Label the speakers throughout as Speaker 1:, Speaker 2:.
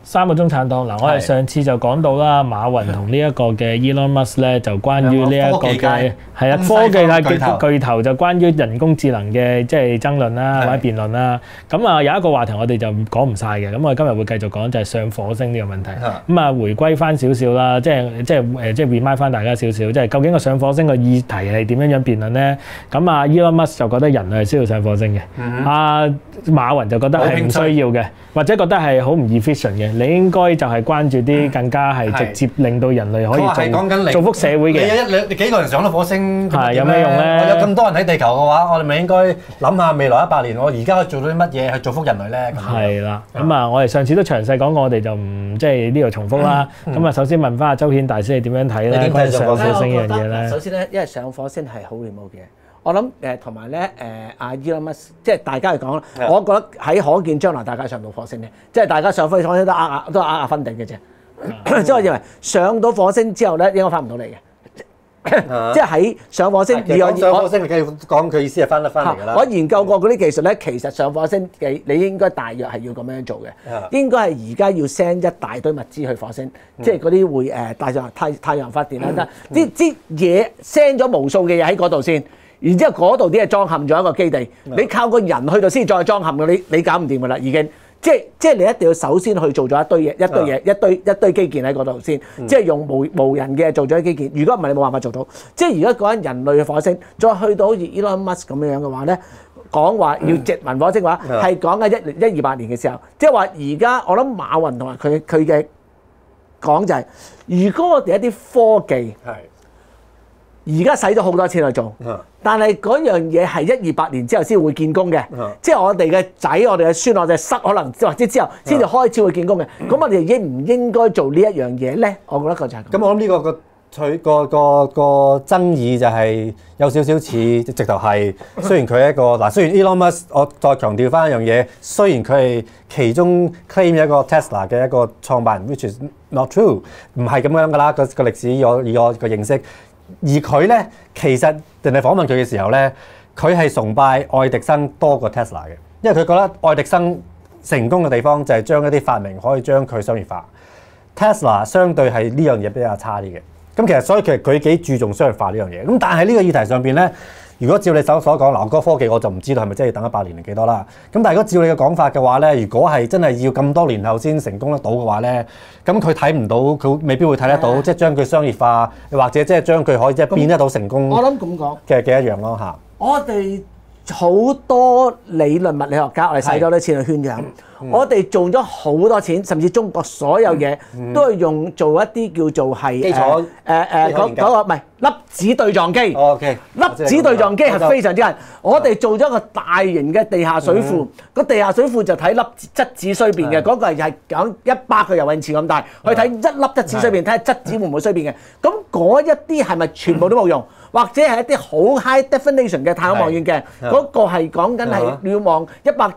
Speaker 1: 三個中產黨嗱，我哋上次就講到啦，馬雲同呢一個嘅 Elon Musk 咧，就關於呢一個嘅係啊科技界巨頭就關於人工智能嘅即係爭論啦或者辯論啦。咁啊有一個話題我哋就講唔晒嘅，咁我哋今日會繼續講就係上火星呢個問題。咁啊回歸翻少少啦，即係 remind 翻大家少少，即係究竟個上火星個議題係點樣辯論咧？咁啊 Elon Musk 就覺得人類係需要上火星嘅，馬雲就覺得係唔需要嘅，或者覺得係好唔 efficient 嘅。你應該就係關注啲更加係直接令到人類可以造福社會嘅。
Speaker 2: 你幾個人上到火星
Speaker 1: 係有咩用咧？
Speaker 2: 我有咁多人喺地球嘅話，我哋咪應該諗下未來100年，我而家可以做到啲乜嘢去造福人類咧？
Speaker 1: 係啦，咁啊，我哋上次都詳細講過，我哋就唔即係呢度重複啦。咁啊，首先問翻阿周顯大師係點樣睇咧？關於上火星呢樣嘢咧？
Speaker 3: 首先咧，因為上火星係好 remote 嘅。我諗同埋咧阿 Elon Musk 即係大家嚟講啦，我覺得喺可見將來大家上到火星咧，即係大家上火星都壓分定嘅啫。即係我認為上到火星之後咧，應該翻唔到嚟嘅。即係喺上火星，
Speaker 2: 上火星你梗係講佢意思係翻嚟㗎啦。
Speaker 3: 我研究過嗰啲技術咧，其實上火星你應該大約係要咁樣做嘅，應該係而家要 send 一大堆物資去火星，即係嗰啲會帶上太陽發電啦，啲嘢 send 咗無數嘅嘢喺嗰度先。然之後嗰度啲係裝嵌咗一個基地，你靠個人去到先再裝嵌嘅，你搞唔掂㗎啦，已經。即係你一定要首先去做咗一堆嘢，一堆基建喺嗰度先，即係用無人嘅做咗啲基建。如果唔係，你冇辦法做到。即係而家講緊人類嘅火星，再去到好似 Elon Musk 咁樣嘅話咧，講話要殖民火星嘅話，係講緊128年嘅時候。即係話而家我諗馬雲同埋佢嘅講就係，如果我哋一啲科技而家使咗好多錢去做，但係嗰樣嘢係128年之後先會見功嘅，即係我哋嘅仔、我哋嘅孫、我哋嘅侄可能或者之後先至開始會見功嘅。咁我哋應唔應該做呢一樣嘢咧？我覺得個就係咁。
Speaker 2: 咁我諗呢個爭議就係有少少似直頭係，雖然佢係一個嗱，雖然 Elon Musk 我再強調翻一樣嘢，雖然佢係其中 claim 一個 Tesla 嘅一個創辦人 ，which is not true， 唔係咁樣㗎啦，個歷史以我嘅認識。而佢咧，其實人哋訪問佢嘅時候咧，佢係崇拜愛迪生多過 Tesla 嘅，因為佢覺得愛迪生成功嘅地方就係將一啲發明可以將佢商業化。Tesla 相對係呢樣嘢比較差啲嘅。咁其實所以其實佢幾注重商業化呢樣嘢。咁但係呢個議題上邊咧，如果照你所講，嗱嗰個科技我就唔知道係咪真係要等100年定幾多啦。咁但係如果照你嘅講法嘅話咧，如果係真係要咁多年後先成功得到嘅話咧，咁佢睇唔到，佢未必會睇得到，即係將佢商業化，或者即係將佢可以即係變得到成功。
Speaker 3: 我諗咁講
Speaker 2: 嘅一樣咯嚇。
Speaker 3: 我哋好多理論物理學家，我哋使咗好多錢去圈養。我哋做咗好多錢，甚至中國所有嘢都係用做一啲叫做係
Speaker 2: 基礎
Speaker 3: 嗰個唔係粒子對撞機。
Speaker 2: OK，
Speaker 3: 粒子對撞機係非常之難。我哋做咗一個大型嘅地下水庫，個地下水庫就睇粒質子衰變嘅，嗰個係講100個游泳池咁大，去睇一粒質子衰變，睇下質子會唔會衰變嘅。咁嗰一啲係咪全部都冇用？或者係一啲好 high definition 嘅太空望遠鏡，嗰個係講緊係要望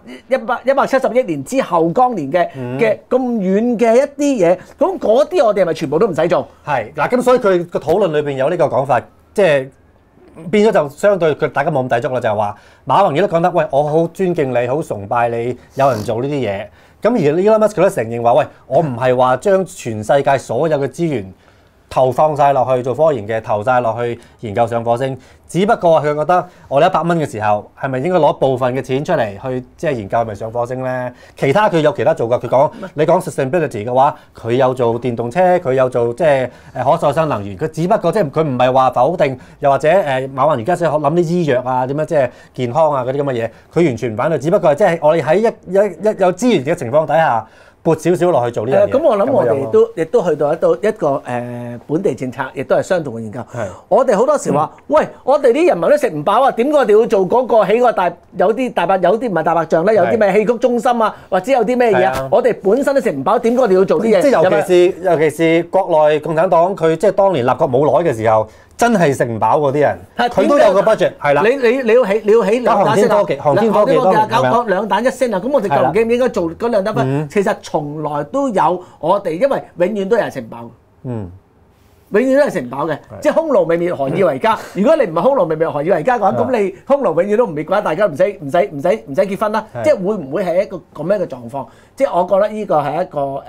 Speaker 3: 170億年之後光年嘅咁遠嘅一啲嘢，咁嗰啲我哋係咪全部都唔使做？
Speaker 2: 係嗱，咁所以佢個討論裏邊有呢個講法，即係變咗就相對佢大家冇咁抵觸啦，就係話馬雲亦都講得，喂，我好尊敬你，好崇拜你，有人做呢啲嘢。咁而 Elon Musk 佢都承認話，喂，我唔係話將全世界所有嘅資源投放晒落去做科研嘅，投晒落去研究上火星。只不過佢覺得我哋100蚊嘅時候，係咪應該攞部分嘅錢出嚟去即係研究係咪上火星咧？其他佢有其他做㗎。佢講你講 sustainability 嘅話，佢有做電動車，佢有做即係可再生能源。佢只不過即係佢唔係話否定，又或者馬雲而家想諗啲醫藥啊，點樣即係健康啊嗰啲咁嘅嘢，佢完全唔反對。只不過係即係我哋喺一有資源嘅情況底下，撥少少落去做呢樣嘢。
Speaker 3: 咁我諗我哋亦都去到一個本地政策，亦都係相同嘅研究。我哋好多時話，喂，我哋啲人民都食唔飽啊，點解我哋要做嗰個起個有啲大白，有啲唔係大白象咧，有啲咩戲曲中心啊，或者有啲咩嘢啊？我哋本身都食唔飽，點解我哋要做啲嘢？
Speaker 2: 即係尤其是國內共產黨，佢即係當年立國冇耐嘅時候，真係食唔飽嗰啲人，佢都有個 budget 係啦。你要起兩彈先啊！航天科技搞
Speaker 3: 兩彈一升啊！咁我哋究竟應該做嗰兩彈分？其實從來都有我哋，因為永遠都有人食唔飽。 永遠都係食唔飽嘅，即係匈奴未滅何以為家？如果你唔係匈奴未滅何以為家嘅話，咁你匈奴永遠都唔滅嘅話，大家唔使結婚啦。即係會唔會係一個咁樣嘅狀況？即係我覺得呢個係一個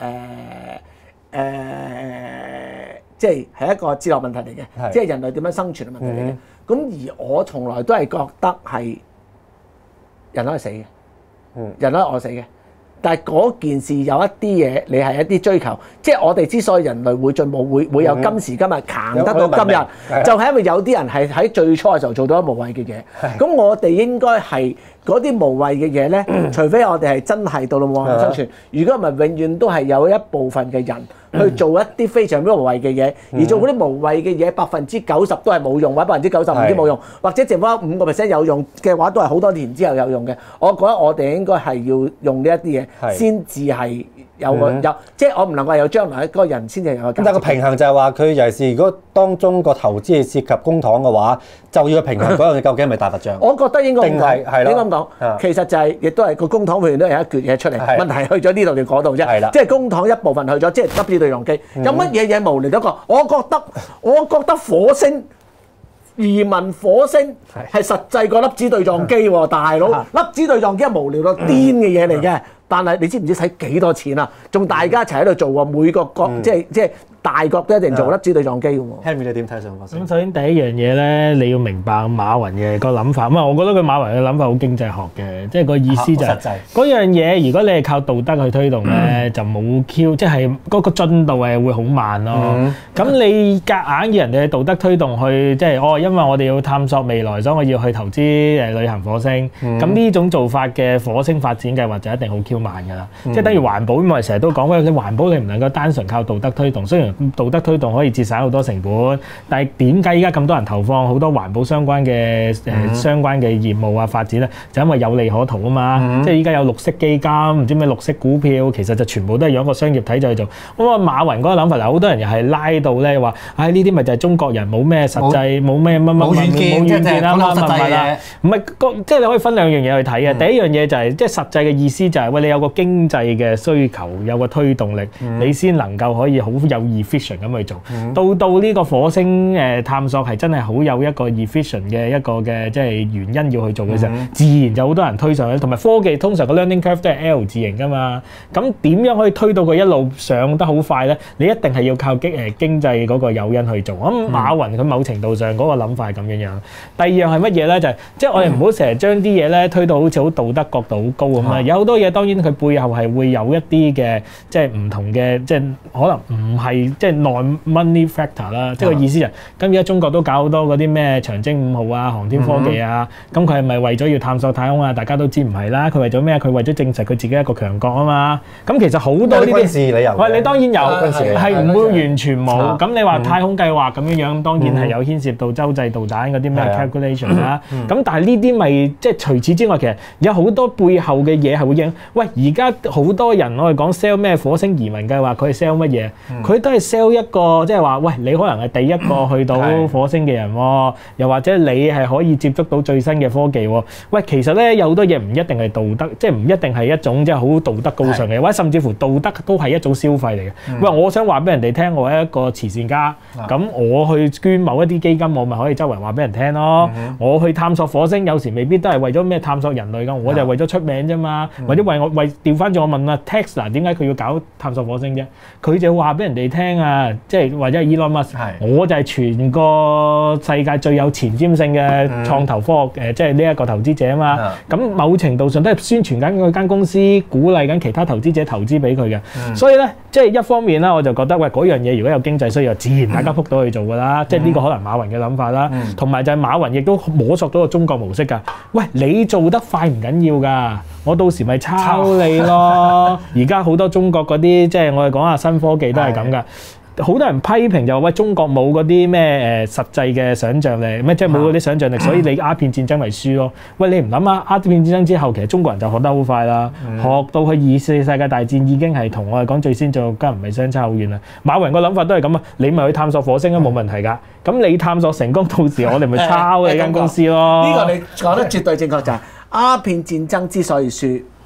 Speaker 3: 即係一個哲學問題嚟嘅，即係人類點樣生存嘅問題嚟嘅。咁而我從來都係覺得係人可以死嘅，人可以餓死嘅。但係嗰件事有一啲嘢，你係一啲追求，即係我哋之所以人類會進步，會有今時今日行得到今日，就係因為有啲人係喺最初嘅時候做到一無謂嘅嘢。咁我哋應該係嗰啲無謂嘅嘢咧，除非我哋係真係到往後生存，如果唔係永遠都係有一部分嘅人去做一啲非常之無謂嘅嘢，而做嗰啲無謂嘅嘢90%都係冇用，或者95%啲冇用，或者剩翻5% 有用嘅話，都係好多年之後有用嘅。我覺得我哋應該係要用呢一啲嘢，先至係有即係我唔能夠有將來嗰個人先至有個價值。
Speaker 2: 但係個平衡就係話，佢尤其是如果當中個投資係涉及公帑嘅話，就要平衡嗰樣嘢究竟係咪大佛像？
Speaker 3: 我覺得應該
Speaker 2: 定係係咯，
Speaker 3: 應該咁講。其實就係亦都係個公帑永遠都有一橛嘢出嚟，問題去咗呢度定嗰度啫。即係公帑一部分去咗，即係粒子對撞機。有乜嘢無聊得過？我覺得火星移民火星係實際過粒子對撞機喎，大佬！粒子對撞機係無聊到癲嘅嘢嚟嘅。但係你知唔知使幾多錢啊？仲大家一齊喺度做喎，每個國即係大國都一定做粒子對撞機嘅喎。
Speaker 2: Henry 你點睇上火星？
Speaker 1: 咁首先第一樣嘢咧，你要明白馬雲嘅個諗法。咁啊，我覺得佢馬雲嘅諗法好經濟學嘅，即係個意思就係嗰樣嘢，如果你係靠道德去推動咧，就冇 Q，即係嗰個進度係會好慢咯。咁你夾硬要人哋道德推動去，即係因為我哋要探索未來，所以我要去投資旅行火星。咁呢種做法嘅火星發展計劃就一定好 Q慢㗎啦。即係等於環保，咁我哋成日都講喂，你環保你唔能夠單純靠道德推動，雖然道德推動可以節省好多成本，但係點解依家咁多人投放好多環保相關嘅相關嘅業務啊發展咧？就因為有利可圖啊嘛。即係依家有綠色基金，唔知咩綠色股票，其實就全部都係用一個商業體制去做。咁啊，馬雲嗰個諗法嗱，好多人又係拉到咧話，呢啲咪就係中國人冇咩實際，冇咩冇遠見啊嘛，係啦。唔係即係你可以分兩樣嘢去睇嘅。第一樣嘢就係即係實際嘅意思就係喂，你有個經濟嘅需求，有個推動力，你先能夠可以好有 efficient 咁去做。到呢個火星探索係真係好有一個 efficient 嘅一個嘅即係原因要去做嘅時候，自然就好多人推上去。同埋科技通常個 learning curve 都係 L 字形㗎嘛。咁點樣可以推到佢一路上得好快咧？你一定係要靠經濟嗰個誘因去做。咁馬雲佢某程度上嗰個諗法係咁樣樣。第二樣係乜嘢咧？就係即係我哋唔好成日將啲嘢咧推到好似好道德角度好高咁啊。有好多嘢當然佢背後係會有一啲嘅即係唔同嘅，即係可能唔係即係 non-money factor 啦。即係個意思就係，咁而家中國都搞好多嗰啲咩長征5號啊、航天科技啊，咁佢係咪為咗要探索太空啊？大家都知唔係啦。佢為咗咩？佢為咗證實佢自己一個強國啊嘛。咁其實好多呢啲軍事理由。喂，你當然有，係唔會完全冇。咁你話太空計劃咁樣樣，當然係有牽涉到洲際導彈嗰啲咩 calculation 啦。咁但係呢啲咪即係除此之外，其實有好多背後嘅嘢係會影。喂，而家好多人我哋講 sell 咩火星移民計劃，佢係 sell 乜嘢？佢都係 sell 一個即係話，喂，你可能係第一個去到火星嘅人喎，又或者你係可以接觸到最新嘅科技喎。喂，其實咧有好多嘢唔一定係道德，即係唔一定係一種即係好道德高尚嘅，或者甚至乎道德都係一種消費嚟嘅。喂，我想話俾人哋聽，我係一個慈善家，咁我去捐某一啲基金，我咪可以周圍話俾人聽咯。我去探索火星，有時未必都係為咗咩探索人類㗎，我就係為咗出名啫嘛，或者為調翻轉我問啊 Tesla 點解佢要搞探索火星啫？佢就話俾人哋聽啊，即係或者係 Elon Musk，我就係全個世界最有前瞻性嘅創投科學即係呢一個投資者啊嘛。咁某程度上都係宣傳緊佢間公司，鼓勵緊其他投資者投資俾佢嘅。所以咧，即係一方面啦，我就覺得喂，嗰樣嘢如果有經濟需要，自然大家撲到去做㗎啦。即係呢個可能馬雲嘅諗法啦。同埋就係馬雲亦都摸索到個中國模式㗎。喂，你做得快唔緊要㗎，我到時咪抄你咯。而家好多中國嗰啲即係我哋講下新科技都係咁㗎。好多人批評就話喂，中國冇嗰啲咩實際嘅想像力，咩即係冇嗰啲想像力，所以你鴉片戰爭咪輸咯。喂，你唔諗啊？鴉片戰爭之後，其實中國人就學得好快啦，學到去2次世界大戰已經係同我哋講最先進國家唔係相差好遠啦。馬雲個諗法都係咁啊，你咪去探索火星都冇問題㗎。咁你探索成功，到時我哋咪抄你間公司咯。
Speaker 3: 呢個你講得絕對正確，就係鴉片戰爭之所以輸，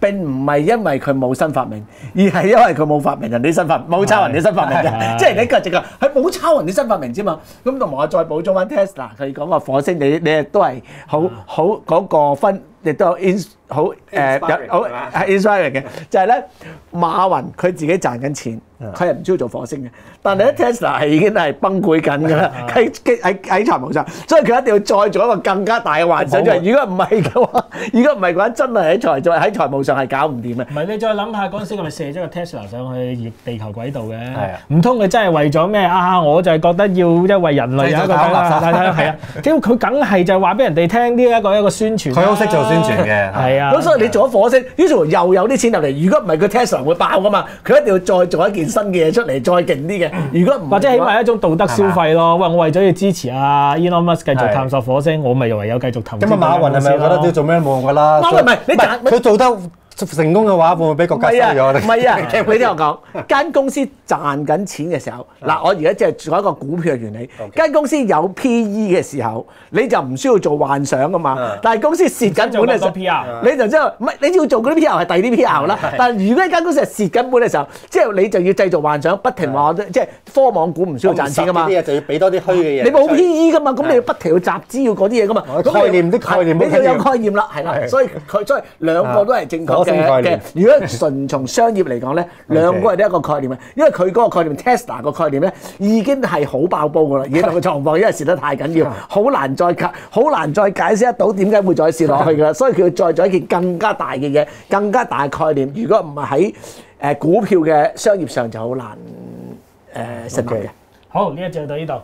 Speaker 3: 並唔係因為佢冇新發明，而係因為佢冇發明人哋新發明，冇抄人哋新發明嘅。即係你個直覺，佢冇抄人哋新發明啫嘛。咁同埋我再補充翻 Tesla， 佢講個火星，你亦都係好嗰個分，亦都有好inspiring 嘅，就係咧馬雲佢自己賺緊錢，佢係唔需要做火星嘅。但係咧 Tesla 係已經係崩潰緊㗎啦，喺財務上，所以佢一定要再做一個更加大嘅幻想出嚟。如果唔係嘅話，真係喺財務上係搞唔掂嘅。
Speaker 1: 唔係你再諗下嗰陣時，佢咪射咗個 Tesla 上去地球軌道嘅？唔通佢真係為咗咩啊？我就係覺得要因為人類有一個係啊，屌佢梗係就係話俾人哋聽呢一個宣傳。
Speaker 2: 佢好識做宣傳嘅，係啊。
Speaker 3: 咁所以你做咗火星，於是乎又有啲錢入嚟。如果唔係佢 Tesla 會爆㗎嘛，佢一定要再做一件新嘅嘢出嚟，再勁啲嘅。如果唔
Speaker 1: 或者起碼一種道德消費咯。喂，我為咗要支持阿 Elon Musk 繼續探索火星，我咪唯有繼續投資。
Speaker 2: 咁馬雲係咪覺得要做咩都冇用㗎啦？
Speaker 3: 馬雲唔係你
Speaker 2: 佢做得成功嘅話，會唔會俾國家收咗？
Speaker 3: 唔係啊，你聽我講，間公司賺緊錢嘅時候，嗱，我而家即係做一個股票嘅原理。間公司有 PE 嘅時候，你就唔需要做幻想㗎嘛。但係公司蝕緊本嘅時候，你就之後唔係你要做嗰啲 PR 係第二啲 PR 啦。但係如果一間公司係蝕緊本嘅時候，即係你就要製造幻想，不停話即係科網股唔需要賺錢㗎嘛。
Speaker 2: 啲嘢就要俾多啲虛嘅嘢。
Speaker 3: 你冇 PE 㗎嘛，咁你要不停要集資要嗰啲嘢㗎嘛。
Speaker 2: 概念
Speaker 3: 你要有概念啦，係啦。所以兩個都係正確嘅。如果純從商業嚟講咧，兩個係一個概念嘅，因為佢嗰個概念 Tesla 個概念咧已經係好爆煲㗎啦，已經個狀況因為蝕得太緊要，好難再解釋得到點解會再蝕落去㗎啦，所以佢要再做一件更加大嘅嘢，更加大嘅概念。如果唔係喺股票嘅商業上就好難成功嘅。
Speaker 1: 好，呢一節就到呢度。